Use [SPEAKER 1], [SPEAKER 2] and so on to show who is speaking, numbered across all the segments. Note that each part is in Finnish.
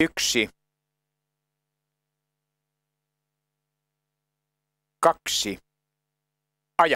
[SPEAKER 1] 1, 2, aja.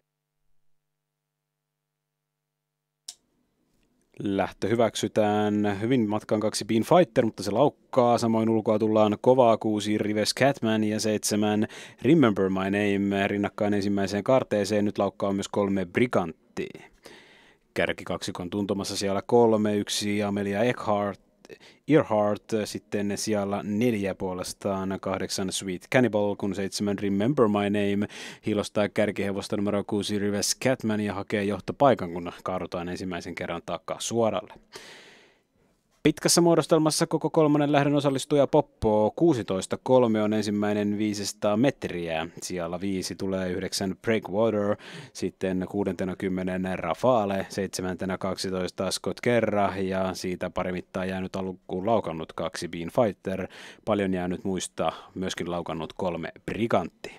[SPEAKER 2] Lähtö hyväksytään hyvin matkaan 2 Bean Fighter, mutta se laukkaa. Samoin ulkoa tullaan kovaa 6 Rives Catman ja 7 Remember My Name rinnakkain ensimmäiseen kaarteeseen. Nyt laukkaa myös 3 Brigantti. Kärkikaksikon tuntumassa siellä 3, 1 Amelia Earhart, sitten sijalla 4 puolestaan 8 Sweet Cannibal, kun 7 Remember My Name hiilostaa kärkihevosta numero 6 Rives Catman ja hakee johtopaikan, kun kaadutaan ensimmäisen kerran takaa suoralle. Pitkässä muodostelmassa koko kolmannen lähdön osallistuja Poppo 16.3 on ensimmäinen 500 metriä. Sijalla 5 tulee 9 Breakwater, sitten 60 Rafale, 7.12 Scott Kerra ja siitä pari mittaa jäänyt alkuun laukannut 2 Bean Fighter. Paljon jäänyt muista myöskin laukannut 3 Brigantti.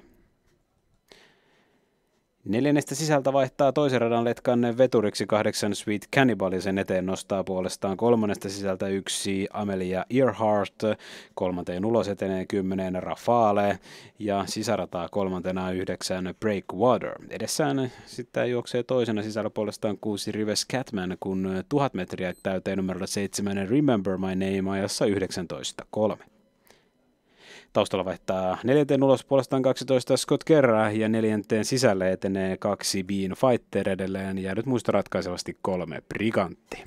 [SPEAKER 2] Neljännestä sisältä vaihtaa toisen radan letkan veturiksi 8 Sweet Cannibal ja sen eteen nostaa puolestaan kolmannesta sisältä 1 Amelia Earhart, kolmanteen ulos etenee 10 Rafale ja sisärataa kolmantena 9 Breakwater. Edessään sitten juoksee toisena sisällä puolestaan 6 Rives Catman, kun 1000 metriä täyteen numerolla 7 Remember My Name ajassa 19.3. Taustalla vaihtaa neljänteen ulos puolestaan 12 Scott Kerra ja neljänteen sisälle etenee 2 Bean Fighter edelleen ja nyt muista ratkaisevasti 3 Brigantti.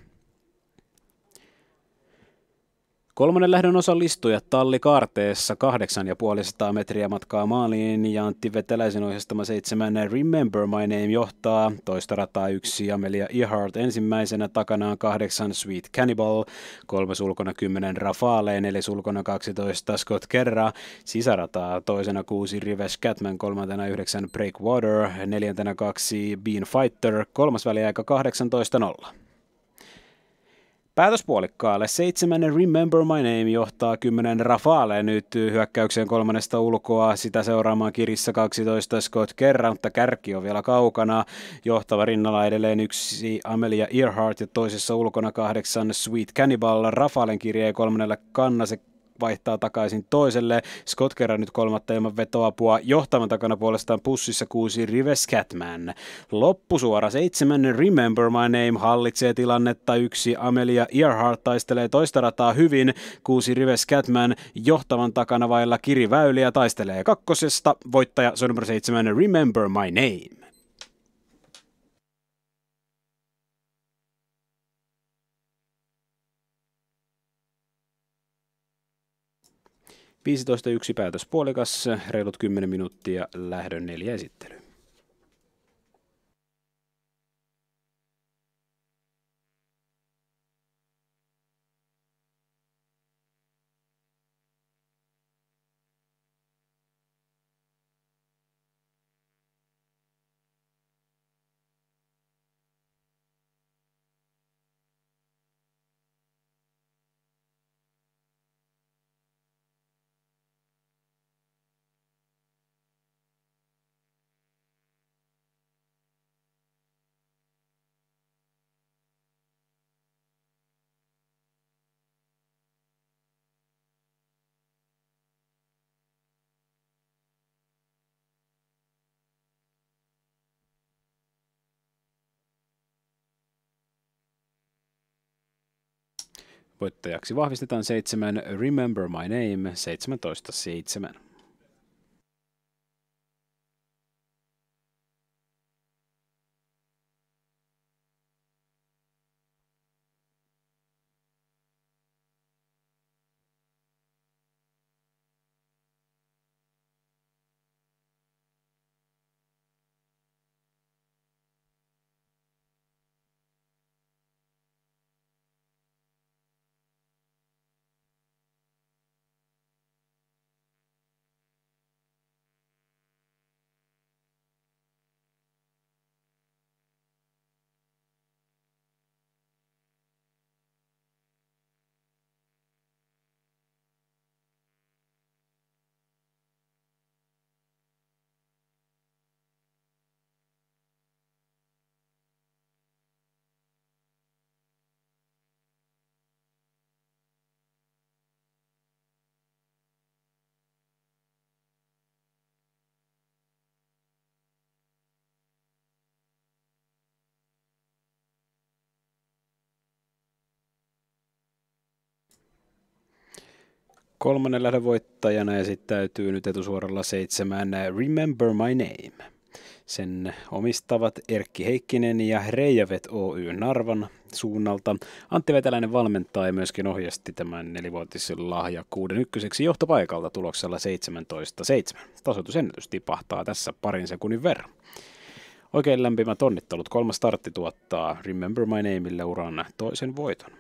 [SPEAKER 2] Kolmannen lähdön osallistujat tallikaarteessa 8,5 metriä matkaa maaliin ja Antti Veteläisen ohjastama 7 Remember My Name johtaa. Toista rataa 1 Amelia Earhart ensimmäisenä, takanaan 8 Sweet Cannibal, 3 ulkona 10 Rafale, 4 ulkona 12 Scott Kerra, sisärataa toisena 6 Rives Catman, kolmantena 9 Breakwater, neljäntenä 2 Bean Fighter, kolmas väliaika 18.0. Päätöspuolikkaalle 7 Remember My Name johtaa 10 Rafale nyt hyökkäykseen kolmannesta ulkoa. Sitä seuraamaan kirissä 12 Scott Kerra, mutta kärki on vielä kaukana. Johtava rinnalla edelleen 1 Amelia Earhart ja toisessa ulkona 8 Sweet Cannibal. Rafalen kirjee kolmannelle kanna, se vaihtaa takaisin toiselle. Scott Kerra nyt kolmatta ilman vetoapua. Johtavan takana puolestaan pussissa 6 Rives Catman. Loppusuora 7 Remember My Name hallitsee tilannetta. 1 Amelia Earhart taistelee toista rataa hyvin. 6 Rives Catman johtavan takana vailla kiriväyliä taistelee kakkosesta. Voittaja se on numero 7 Remember My Name. (15.1) päätöspuolikas, reilut 10 minuuttia lähdön 4 esittely. Voittajaksi vahvistetaan 7 Remember My Name 17.7. Kolmannen lähdön voittajana esittäytyy nyt etusuoralla 7 Remember My Name. Sen omistavat Erkki Heikkinen ja Reijavet Oy Narvan suunnalta. Antti Veteläinen valmentaa ja myöskin ohjasti tämän 4-vuotisen lahjakkuuden ykköseksi johtopaikalta tuloksella 17.7. Tasoitusennätys tipahtaa tässä parin sekunnin verran. Oikein lämpimät onnittelut. 3. startti tuottaa Remember My Nameille uran toisen voiton.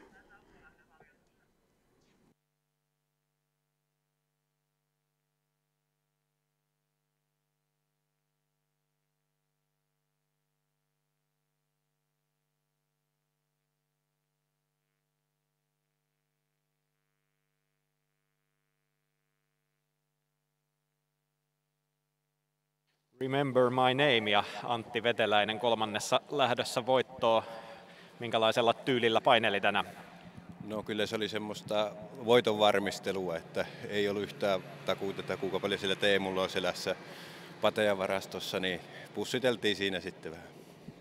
[SPEAKER 3] Remember My Name ja Antti Veteläinen kolmannessa lähdössä voittoa. Minkälaisella tyylillä paineli tänään?
[SPEAKER 4] No kyllä se oli semmoista voiton varmistelua, että ei ollut yhtään takuuta, että kuinka paljon sillä Teemulla on selässä pateja varastossa, niin pussiteltiin siinä sitten vähän.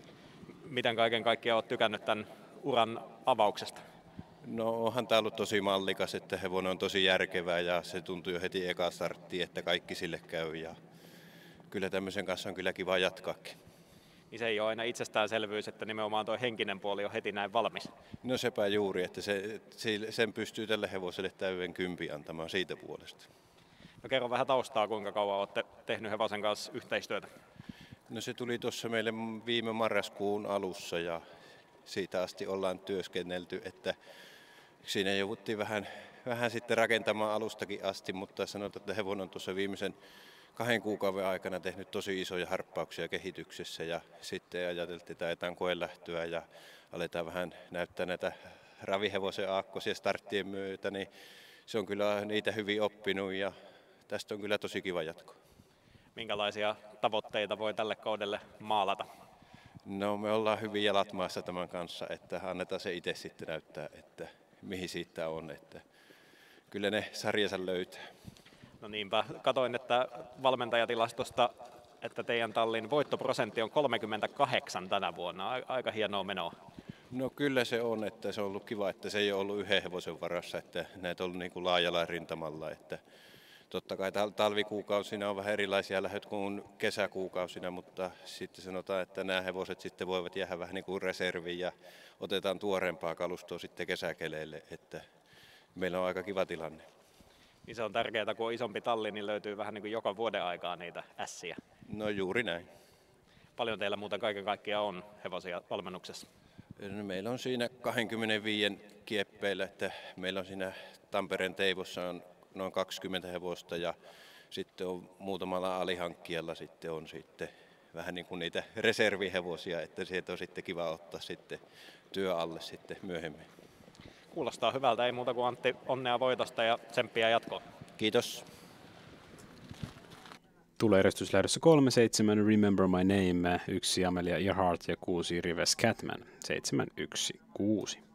[SPEAKER 3] Miten kaiken kaikkiaan olet tykännyt tämän uran avauksesta?
[SPEAKER 4] No onhan tämä ollut tosi mallikas, että hevonen on tosi järkevää ja se tuntui jo heti eka starttiin, että kaikki sille käy. Ja kyllä tämmöisen kanssa on kyllä kiva jatkaakin.
[SPEAKER 3] Niin se ei ole aina itsestäänselvyys, että nimenomaan tuo henkinen puoli on heti näin valmis.
[SPEAKER 4] No sepä juuri, että sen pystyy tälle hevoselle täyden kympi antamaan siitä puolesta.
[SPEAKER 3] No kerro vähän taustaa, kuinka kauan olette tehnyt hevosen kanssa yhteistyötä?
[SPEAKER 4] No se tuli tuossa meille viime marraskuun alussa ja siitä asti ollaan työskennelty, että siinä jouduttiin vähän sitten rakentamaan alustakin asti, mutta sanotaan, että hevonen on tuossa viimeisen 2 kuukauden aikana tehnyt tosi isoja harppauksia kehityksessä ja sitten ajateltiin, että ajetaan koelähtöä ja aletaan vähän näyttää näitä ravihevosen aakkosia starttien myötä, niin se on kyllä niitä hyvin oppinut ja tästä on kyllä tosi kiva jatko.
[SPEAKER 3] Minkälaisia tavoitteita voi tälle kaudelle maalata?
[SPEAKER 4] No me ollaan hyvin jalat maassa tämän kanssa, että annetaan se itse sitten näyttää, että mihin siitä on, että kyllä ne sarjansa löytää.
[SPEAKER 3] No niinpä, katoin, että valmentajatilastosta, että teidän tallin voittoprosentti on 38 tänä vuonna. Aika hienoa menoa.
[SPEAKER 4] No kyllä se on, että se on ollut kiva, että se ei ole ollut yhden hevosen varassa, että näitä on ollut niin kuin laajalla rintamalla. Että totta kai talvikuukausina on vähän erilaisia lähdöt kuin kesäkuukausina, mutta sitten sanotaan, että nämä hevoset sitten voivat jäädä vähän niin kuin reserviin ja otetaan tuoreempaa kalustoa sitten kesäkeleille, että meillä on aika kiva tilanne.
[SPEAKER 3] Niin se on tärkeää, kun on isompi talli, niin löytyy vähän niin kuin joka vuoden aikaa niitä ässiä.
[SPEAKER 4] No juuri näin.
[SPEAKER 3] Paljon teillä muuten kaiken kaikkiaan on hevosia valmennuksessa?
[SPEAKER 4] No, meillä on siinä 25 kieppeillä, että meillä on siinä Tampereen Teivossa on noin 20 hevosta ja sitten on muutamalla alihankkijalla sitten on sitten vähän niin kuin niitä reservihevosia, että sieltä on sitten kiva ottaa sitten työ alle sitten myöhemmin.
[SPEAKER 3] Kuulostaa hyvältä, ei muuta kuin Antti, onnea voitosta ja tsemppiä jatkoon.
[SPEAKER 4] Kiitos.
[SPEAKER 2] Tulee järjestyslähdössä 3, 7 Remember My Name, 1 Amelia Earhart ja 6 Rives Catman, 7, 1, 6.